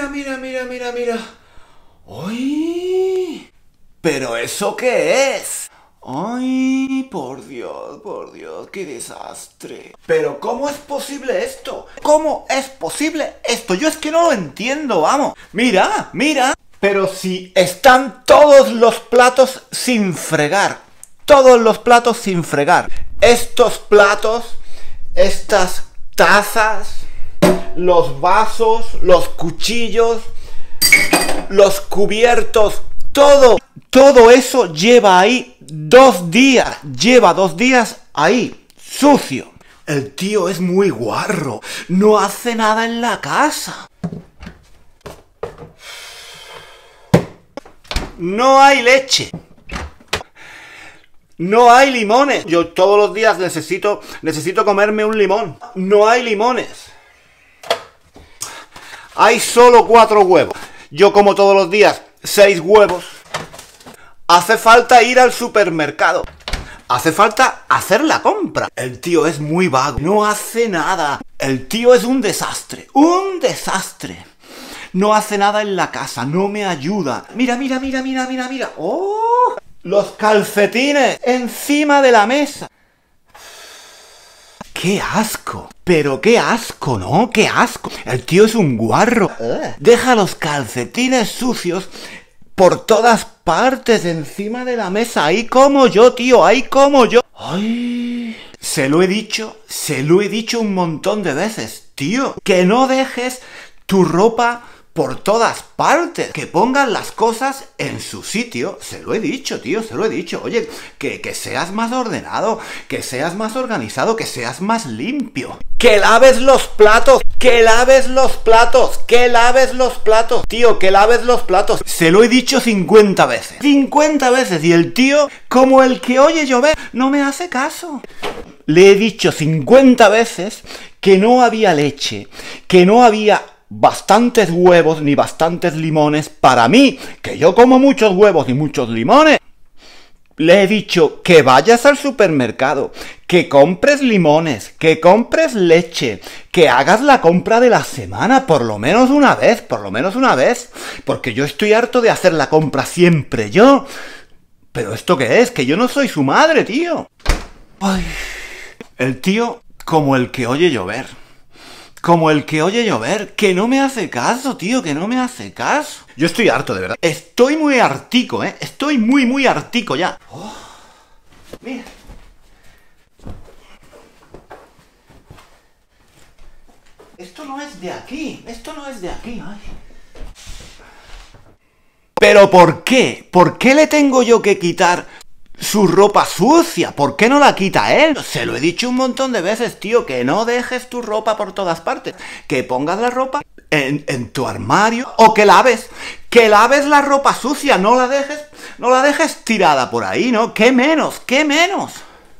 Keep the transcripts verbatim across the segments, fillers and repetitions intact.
mira, mira, mira, mira, mira. ¡Ay! ¿Pero eso qué es? ¡Ay, por Dios, por Dios, qué desastre! ¿Pero cómo es posible esto? ¿Cómo es posible esto? Yo es que no lo entiendo, vamos. Mira, mira. Pero si están todos los platos sin fregar. Todos los platos sin fregar. Estos platos, estas tazas, los vasos, los cuchillos, los cubiertos, todo, todo eso lleva ahí dos días, lleva dos días ahí, sucio. El tío es muy guarro, no hace nada en la casa. No hay leche. No hay limones. Yo todos los días necesito, necesito comerme un limón. No hay limones. Hay solo cuatro huevos. Yo como todos los días seis huevos. Hace falta ir al supermercado. Hace falta hacer la compra. El tío es muy vago. No hace nada. El tío es un desastre. Un desastre. No hace nada en la casa. No me ayuda. Mira, mira, mira, mira, mira, mira. ¡Oh! Los calcetines encima de la mesa. ¡Qué asco! Pero qué asco, ¿no? ¡Qué asco! El tío es un guarro. Deja los calcetines sucios por todas partes encima de la mesa. Ahí como yo, tío. Ahí como yo. ¡Ay! Se lo he dicho, se lo he dicho un montón de veces, tío. Que no dejes tu ropa por todas partes, que pongan las cosas en su sitio. Se lo he dicho, tío, se lo he dicho. Oye, que, que seas más ordenado, que seas más organizado, que seas más limpio. Que laves los platos, que laves los platos, que laves los platos. Tío, que laves los platos. Se lo he dicho cincuenta veces. cincuenta veces y el tío, como el que oye llover, no me hace caso. Le he dicho cincuenta veces que no había leche, que no había bastantes huevos ni bastantes limones para mí, que yo como muchos huevos y muchos limones. Le he dicho que vayas al supermercado, que compres limones, que compres leche, que hagas la compra de la semana por lo menos una vez, por lo menos una vez, porque yo estoy harto de hacer la compra siempre yo. ¿Pero esto qué es? Que yo no soy su madre, tío. Ay. El tío como el que oye llover. Como el que oye llover, que no me hace caso, tío, que no me hace caso. Yo estoy harto, de verdad. Estoy muy hartico, ¿eh? Estoy muy, muy hartico ya. Oh, mira. Esto no es de aquí, esto no es de aquí, ay. ¿Pero por qué? ¿Por qué le tengo yo que quitar su ropa sucia? ¿Por qué no la quita él? Se lo he dicho un montón de veces, tío, que no dejes tu ropa por todas partes. Que pongas la ropa en, en tu armario o que laves. Que laves la ropa sucia, no la dejes, no la dejes tirada por ahí, ¿no? ¿Qué menos? ¿Qué menos?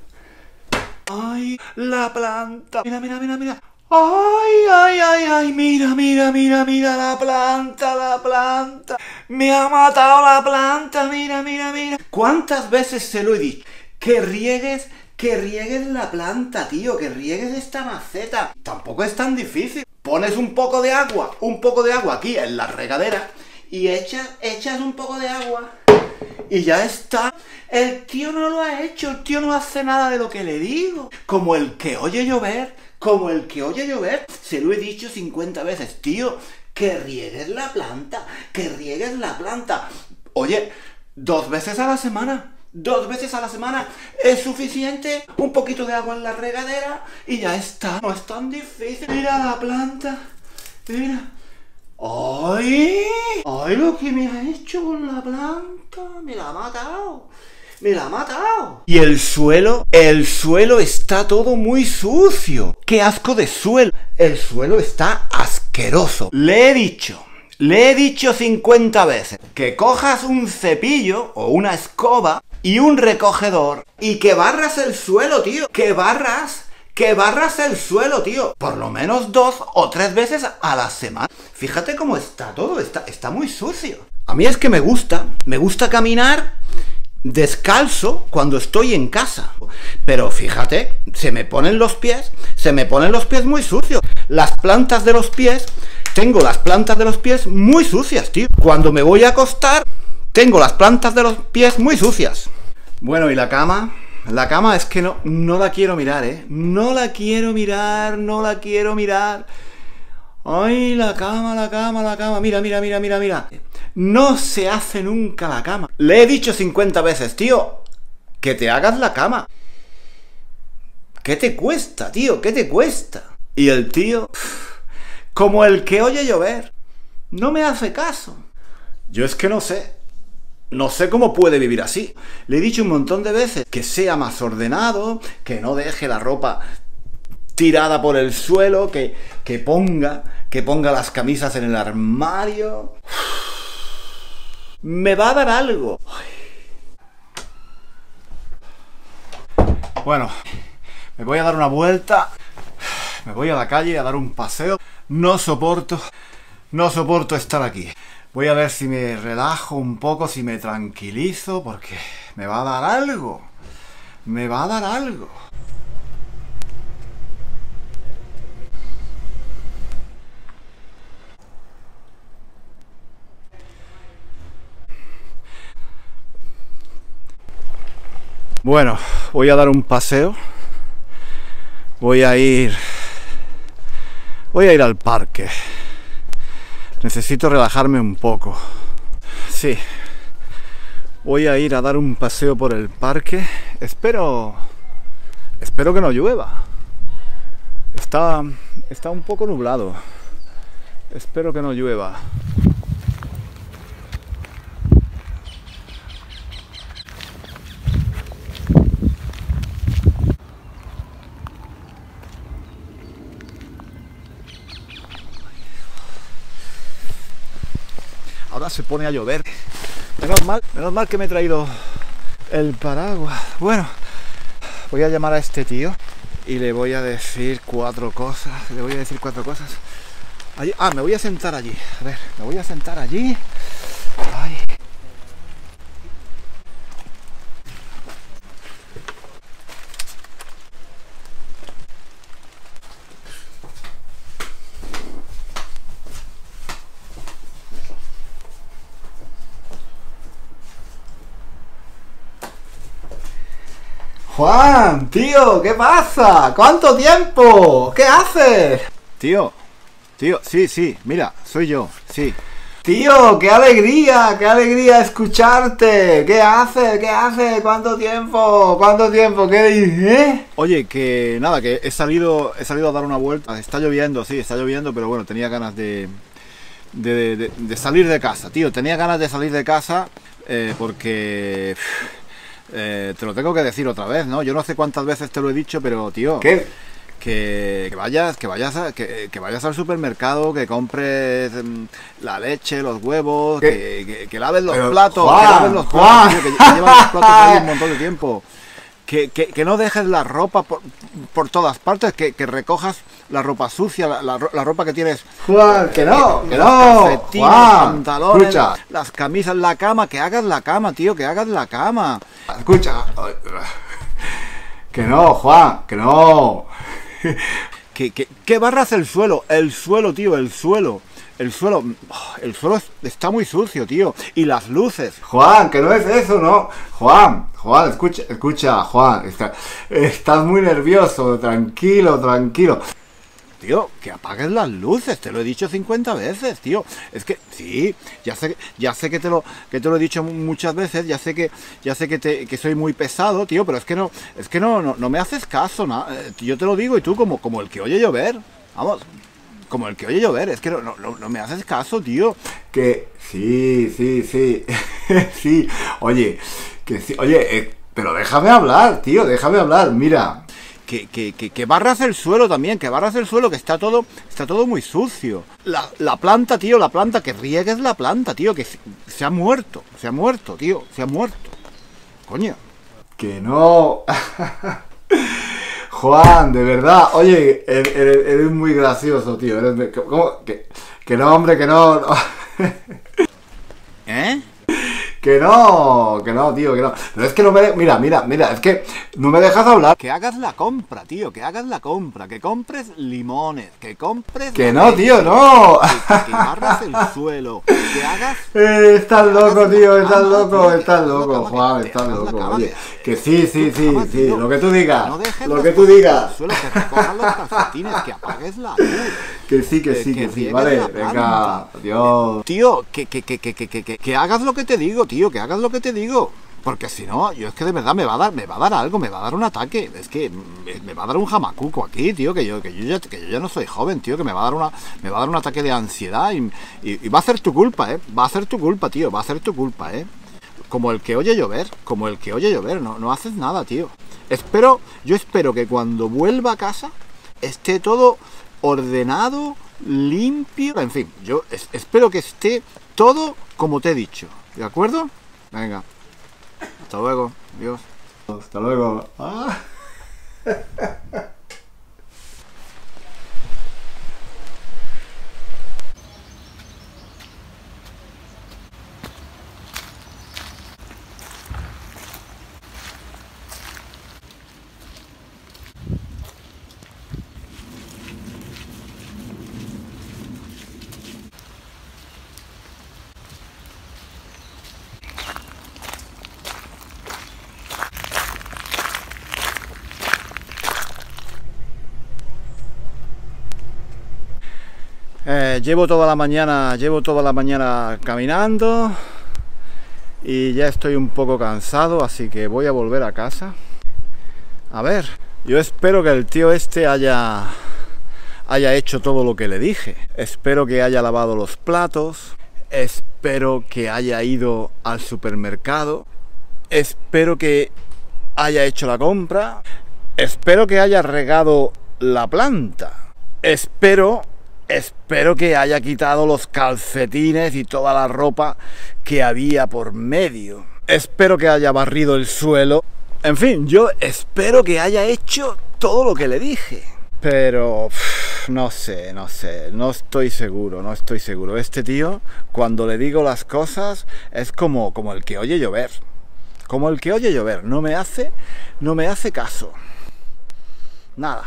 Ay, la planta. Mira, mira, mira, mira. Ay, ay, ay, ay, mira, mira, mira, mira la planta, la planta. Me ha matado la planta, mira, mira, mira. ¿Cuántas veces se lo he dicho? Que riegues, que riegues la planta, tío, que riegues esta maceta. Tampoco es tan difícil. Pones un poco de agua, un poco de agua aquí en la regadera y echas, echas un poco de agua y ya está. El tío no lo ha hecho, el tío no hace nada de lo que le digo. Como el que oye llover. Como el que oye llover, se lo he dicho cincuenta veces, tío, que riegues la planta, que riegues la planta. Oye, dos veces a la semana, dos veces a la semana es suficiente, un poquito de agua en la regadera y ya está. No es tan difícil. Mira la planta, mira. ¡Ay! ¡Ay, lo que me ha hecho con la planta! ¡Me la ha matado! ¡Me la ha matado! Y el suelo, el suelo está todo muy sucio. ¡Qué asco de suelo! El suelo está asqueroso. Le he dicho, le he dicho cincuenta veces que cojas un cepillo o una escoba y un recogedor y que barras el suelo, tío. Que barras, que barras el suelo, tío. Por lo menos dos o tres veces a la semana. Fíjate cómo está todo, está, está muy sucio. A mí es que me gusta, me gusta caminar descalzo cuando estoy en casa. Pero fíjate, se me ponen los pies, se me ponen los pies muy sucios. Las plantas de los pies tengo las plantas de los pies muy sucias, tío. Cuando me voy a acostar, tengo las plantas de los pies muy sucias. Bueno, ¿y la cama? La cama es que no, no la quiero mirar, ¿eh? No la quiero mirar, no la quiero mirar. Ay, la cama, la cama, la cama. Mira, mira, mira, mira, mira. No se hace nunca la cama. Le he dicho cincuenta veces, tío, que te hagas la cama. ¿Qué te cuesta, tío? ¿Qué te cuesta? Y el tío, como el que oye llover, no me hace caso. Yo es que no sé. No sé cómo puede vivir así. Le he dicho un montón de veces que sea más ordenado, que no deje la ropa tirada por el suelo, que, que ponga, que ponga las camisas en el armario. Me va a dar algo. Bueno, me voy a dar una vuelta. Me voy a la calle a dar un paseo. No soporto, no soporto estar aquí. Voy a ver si me relajo un poco, si me tranquilizo, porque me va a dar algo. Me va a dar algo. Bueno, voy a dar un paseo. Voy a ir... Voy a ir al parque. Necesito relajarme un poco. Sí. Voy a ir a dar un paseo por el parque. Espero... Espero que no llueva. Está... Está un poco nublado. Espero que no llueva. Ahora se pone a llover. Menos mal, menos mal que me he traído el paraguas. Bueno, voy a llamar a este tío y le voy a decir cuatro cosas. Le voy a decir cuatro cosas. Allí, ah, me voy a sentar allí. A ver, me voy a sentar allí. Ay. Juan, tío, ¿qué pasa? ¿Cuánto tiempo? ¿Qué haces? Tío, tío, sí, sí, mira, soy yo, sí. Tío, qué alegría, qué alegría escucharte. ¿Qué haces? ¿Qué haces? ¿Cuánto tiempo? ¿Cuánto tiempo? ¿Qué dices? Oye, que nada, que he salido, he salido a dar una vuelta. Está lloviendo, sí, está lloviendo, pero bueno, tenía ganas de, de, de, de salir de casa, tío. Tenía ganas de salir de casa eh, porque... Eh, te lo tengo que decir otra vez, ¿no? Yo no sé cuántas veces te lo he dicho, pero tío, ¿qué? Que, que vayas, que vayas, a, que, que vayas al supermercado, que compres mm, la leche, los huevos, que, que, que laves los pero, platos, Juan, que laves los platos, tío, que, que llevas los platos ahí un montón de tiempo. Que, que, que no dejes la ropa por, por todas partes, que, que recojas la ropa sucia, la, la, la ropa que tienes. Juan, que no, que, que no, Juan, pantalones, escucha. Las camisas, la cama, que hagas la cama, tío, que hagas la cama. Escucha, que no, Juan, que no. que, que, que barras el suelo, el suelo, tío, el suelo. El suelo, el suelo está muy sucio, tío. Y las luces. Juan, que no es eso, ¿no? Juan, Juan, escucha, escucha, Juan. Está, estás muy nervioso, tranquilo, tranquilo. Tío, que apagues las luces, te lo he dicho cincuenta veces, tío. Es que, sí, ya sé, ya sé que te lo, que te lo he dicho muchas veces, ya sé que, ya sé que te, que soy muy pesado, tío, pero es que no, es que no, no, no me haces caso, ¿no? Yo te lo digo y tú como, como el que oye llover, vamos. Como el que oye llover, es que no, no, no me haces caso, tío. Que sí, sí, sí, sí, oye, que sí, oye, eh, pero déjame hablar, tío, déjame hablar, mira. Que, que, que, que barras el suelo también, que barras el suelo, que está todo, está todo muy sucio. La, la planta, tío, la planta, que riegues la planta, tío, que se, se ha muerto, se ha muerto, tío, se ha muerto. Coño. Que no... Juan, de verdad, oye, eres, eres muy gracioso, tío. Eres, ¿cómo? Que, que no, hombre, que no, no. ¿Eh? Que Que no, que no, tío, que no. Pero es que no me... De... Mira, mira, mira, es que no me dejas hablar. Que hagas la compra, tío, que hagas la compra, que compres limones, que compres... Que no, tío, no. Que, que barras el suelo, que hagas... Eh, estás loco, tío, estás loco, estás loco, Juan, estás loco. Oye, que sí, sí, sí, sí, lo que tú digas, lo que tú digas. Suelo, que recojas los calcetines, que apagues la luz. Que sí, que sí, que sí, vale, venga, adiós. Tío, que, que, que, que, que, que, que hagas lo que te digo, tío, que hagas lo que te digo. Porque si no, yo es que de verdad me va a dar, me va a dar algo, me va a dar un ataque. Es que me, me va a dar un jamacuco aquí, tío, que yo, que yo ya, que yo ya no soy joven, tío, que me va a dar una, me va a dar un ataque de ansiedad y, y, y va a ser tu culpa, eh. Va a ser tu culpa, tío, va a ser tu culpa, eh. Como el que oye llover, como el que oye llover, no, no haces nada, tío. Espero, yo espero que cuando vuelva a casa esté todo ordenado, limpio, en fin, yo es, espero que esté todo como te he dicho, ¿de acuerdo? Venga, hasta luego, adiós. Hasta luego. Ah. Eh, llevo toda la mañana, llevo toda la mañana caminando y ya estoy un poco cansado, así que voy a volver a casa. A ver, yo espero que el tío este haya, haya hecho todo lo que le dije. Espero que haya lavado los platos, espero que haya ido al supermercado, espero que haya hecho la compra, espero que haya regado la planta, espero... Espero que haya quitado los calcetines y toda la ropa que había por medio. Espero que haya barrido el suelo. En fin, yo espero que haya hecho todo lo que le dije. Pero uff, no sé, no sé, no estoy seguro, no estoy seguro. Este tío, cuando le digo las cosas, es como, como el que oye llover. Como el que oye llover, no me hace, no me hace caso. Nada.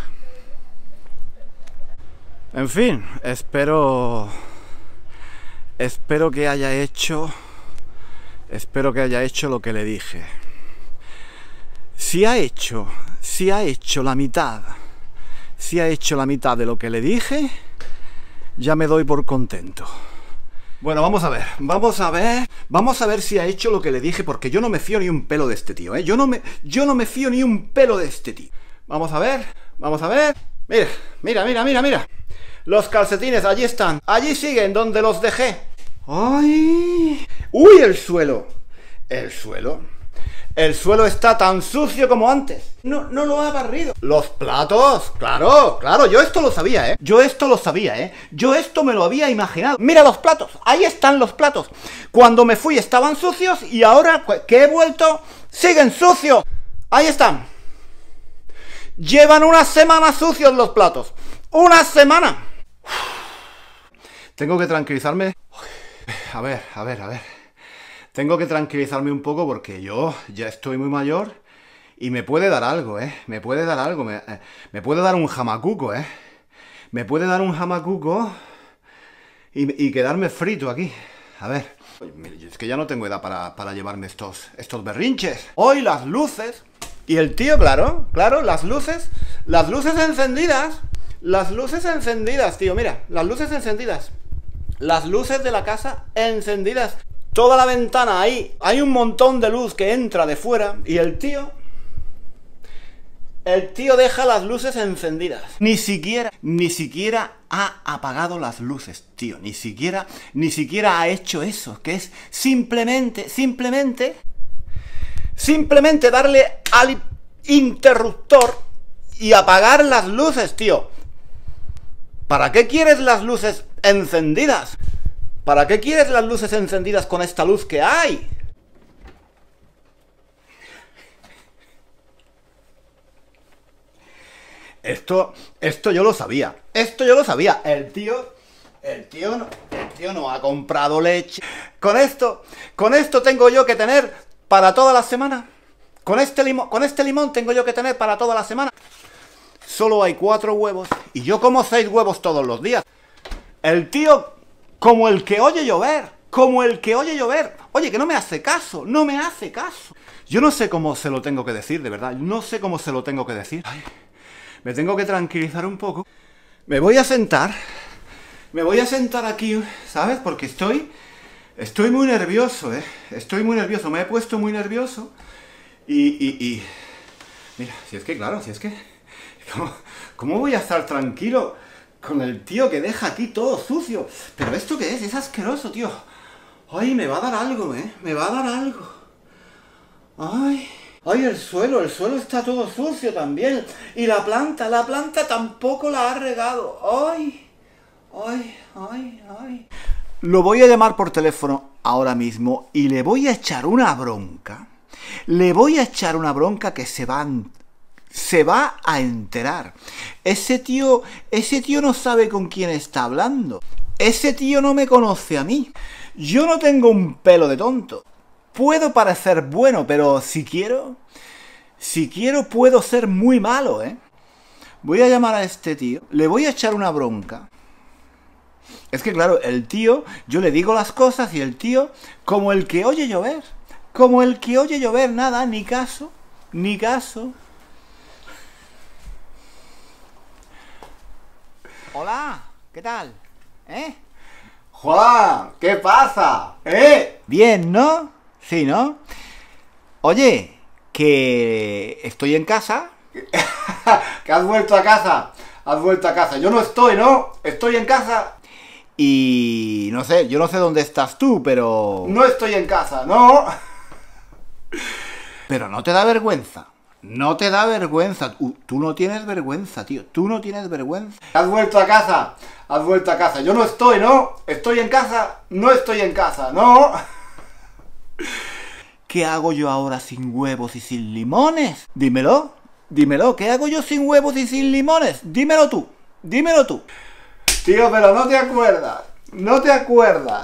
En fin, espero, espero que haya hecho, espero que haya hecho lo que le dije. Si ha hecho, si ha hecho la mitad, si ha hecho la mitad de lo que le dije, ya me doy por contento. Bueno, vamos a ver, vamos a ver, vamos a ver si ha hecho lo que le dije, porque yo no me fío ni un pelo de este tío, ¿eh? Yo no me, yo no me fío ni un pelo de este tío. Vamos a ver, vamos a ver, mira, mira, mira, mira, mira. Los calcetines, allí están. Allí siguen, donde los dejé. ¡Ay! ¡Uy, el suelo! El suelo. El suelo está tan sucio como antes. No, no lo ha barrido. Los platos. Claro, claro. Yo esto lo sabía, ¿eh? Yo esto lo sabía, ¿eh? Yo esto me lo había imaginado. Mira los platos. Ahí están los platos. Cuando me fui estaban sucios y ahora que he vuelto, siguen sucios. Ahí están. Llevan una semana sucios los platos. ¡Una semana! Tengo que tranquilizarme. A ver, a ver, a ver. Tengo que tranquilizarme un poco porque yo ya estoy muy mayor y me puede dar algo, ¿eh? Me puede dar algo. Me, eh, me puede dar un jamacuco, ¿eh? Me puede dar un jamacuco y, y quedarme frito aquí. A ver. Es que ya no tengo edad para, para llevarme estos, estos berrinches. Hoy las luces. Y el tío, claro, claro, las luces. Las luces encendidas. Las luces encendidas, tío, mira, las luces encendidas. Las luces de la casa encendidas. Toda la ventana ahí. Hay un montón de luz que entra de fuera. Y el tío... El tío deja las luces encendidas. Ni siquiera, ni siquiera ha apagado las luces, tío. Ni siquiera, ni siquiera ha hecho eso. Que es simplemente, simplemente... Simplemente darle al interruptor y apagar las luces, tío. ¿Para qué quieres las luces encendidas? ¿Para qué quieres las luces encendidas con esta luz que hay? Esto, esto yo lo sabía. Esto yo lo sabía. El tío, el tío, no, el negocio, no ha comprado leche. Con esto, con esto tengo yo que tener para toda la semana. Con este limón, con este limón tengo yo que tener para toda la semana. Solo hay cuatro huevos y yo como seis huevos todos los días. El tío, como el que oye llover, como el que oye llover. Oye, que no me hace caso, no me hace caso. Yo no sé cómo se lo tengo que decir, de verdad. No sé cómo se lo tengo que decir. Ay, me tengo que tranquilizar un poco. Me voy a sentar. Me voy a sentar aquí, ¿sabes? Porque estoy... Estoy muy nervioso, ¿eh? Estoy muy nervioso. Me he puesto muy nervioso. Y... y, y... Mira, si es que, claro, si es que... ¿Cómo, ¿Cómo voy a estar tranquilo con el tío que deja aquí todo sucio? ¿Pero esto qué es? Es asqueroso, tío. Ay, me va a dar algo, ¿eh? Me va a dar algo. Ay... Ay, el suelo, el suelo está todo sucio también. Y la planta, la planta tampoco la ha regado. Ay, ay, ay, ay. Lo voy a llamar por teléfono ahora mismo y le voy a echar una bronca. Le voy a echar una bronca que se va a, se va a enterar. Ese tío, ese tío no sabe con quién está hablando. Ese tío no me conoce a mí. Yo no tengo un pelo de tonto. Puedo parecer bueno, pero si quiero, si quiero puedo ser muy malo, ¿eh? Voy a llamar a este tío, le voy a echar una bronca. Es que claro, el tío, yo le digo las cosas y el tío, como el que oye llover, como el que oye llover, nada, ni caso, ni caso. Hola, ¿qué tal? ¿Eh? Juan, ¿qué pasa? ¿Eh? Bien, ¿no? Sí, ¿no? Oye, que estoy en casa. Que has vuelto a casa. Has vuelto a casa. Yo no estoy, ¿no? Estoy en casa. Y no sé, yo no sé dónde estás tú, pero... No estoy en casa, ¿no? Pero no te da vergüenza. No te da vergüenza. Tú, tú no tienes vergüenza, tío. Tú no tienes vergüenza. Has vuelto a casa. Has vuelto a casa. Yo no estoy, ¿no? Estoy en casa. No estoy en casa, ¿no? ¿Qué hago yo ahora sin huevos y sin limones? Dímelo, dímelo, ¿qué hago yo sin huevos y sin limones? Dímelo tú, dímelo tú. Tío, pero no te acuerdas, no te acuerdas.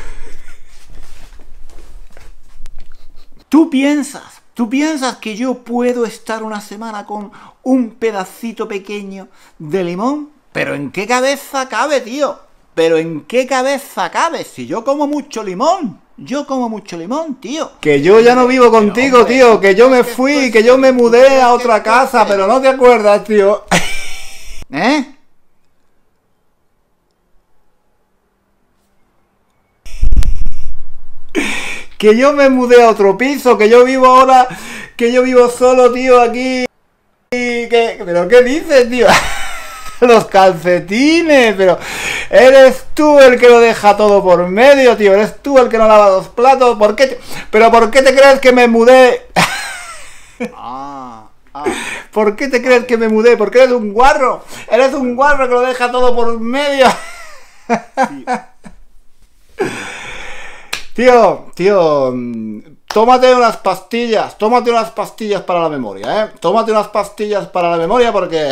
Tú piensas, tú piensas que yo puedo estar una semana con un pedacito pequeño de limón, pero ¿en qué cabeza cabe, tío? ¿Pero en qué cabeza cabe? Si yo como mucho limón. Yo como mucho limón, tío. Que yo ya no vivo contigo, hombre, tío. Que yo me fui, que yo me mudé a otra casa, pero no te acuerdas, tío. ¿Eh? Que yo me mudé a otro piso, que yo vivo ahora, que yo vivo solo, tío, aquí. Que... ¿Pero qué dices, tío? Los calcetines, pero eres tú el que lo deja todo por medio, tío. Eres tú el que no lava los platos. ¿Por qué te... ¿Pero por qué te crees que me mudé? Ah, ah. ¿Por qué te crees que me mudé? Porque eres un guarro. Eres un guarro que lo deja todo por medio. Sí. Tío, tío, tómate unas pastillas. Tómate unas pastillas para la memoria, ¿eh? Tómate unas pastillas para la memoria porque...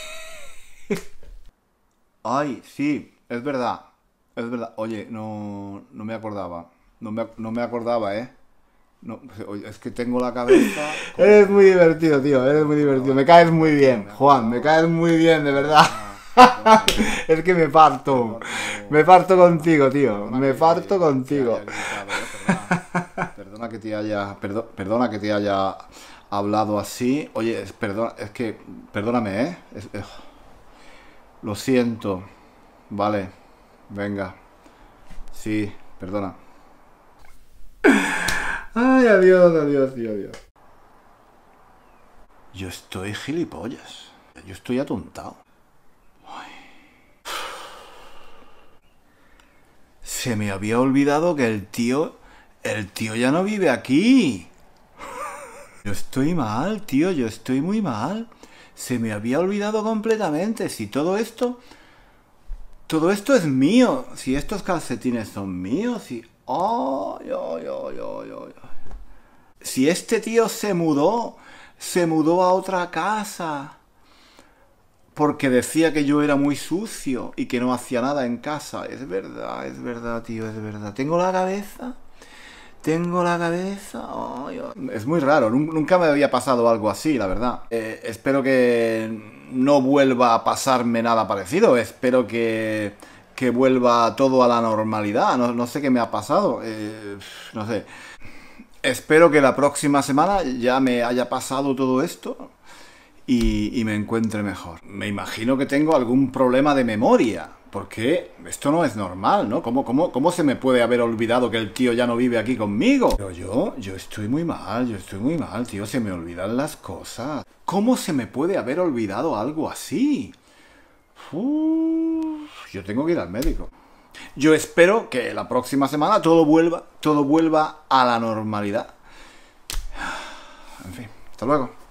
Ay, sí, es verdad, es verdad. Oye, no, no me acordaba, no me, no me acordaba, ¿eh? No, es que tengo la cabeza... Eres muy divertido, tío, eres muy divertido. Me caes muy bien, Juan, me caes muy bien, de verdad. Es que me parto, me parto contigo, tío, me parto contigo. Perdona que te haya, perdona, perdona que te haya hablado así. Oye, es, perdona, es que, perdóname, ¿eh? Es, es, Lo siento. Vale. Venga. Sí, perdona. Ay, adiós, adiós, tío, adiós. Yo estoy gilipollas. Yo estoy atontado. Ay. Se me había olvidado que el tío... El tío ya no vive aquí. Yo estoy mal, tío. Yo estoy muy mal. Se me había olvidado completamente. Si todo esto... Todo esto es mío. Si estos calcetines son míos. Si... Oh, yo, yo, yo, yo, yo. Si este tío se mudó. Se mudó a otra casa. porque decía que yo era muy sucio y que no hacía nada en casa. Es verdad, es verdad, tío, es verdad. Tengo la cabeza... Tengo la cabeza... Ay, ay. Es muy raro, nunca me había pasado algo así, la verdad. Eh, espero que no vuelva a pasarme nada parecido. Espero que, que vuelva todo a la normalidad. No, no sé qué me ha pasado. Eh, no sé. Espero que la próxima semana ya me haya pasado todo esto y, y me encuentre mejor. Me imagino que tengo algún problema de memoria. Porque esto no es normal, ¿no? ¿Cómo, cómo, ¿Cómo se me puede haber olvidado que el tío ya no vive aquí conmigo? Pero yo, yo estoy muy mal, yo estoy muy mal, tío. Se me olvidan las cosas. ¿Cómo se me puede haber olvidado algo así? Uf, yo tengo que ir al médico. Yo espero que la próxima semana todo vuelva, todo vuelva a la normalidad. En fin, hasta luego.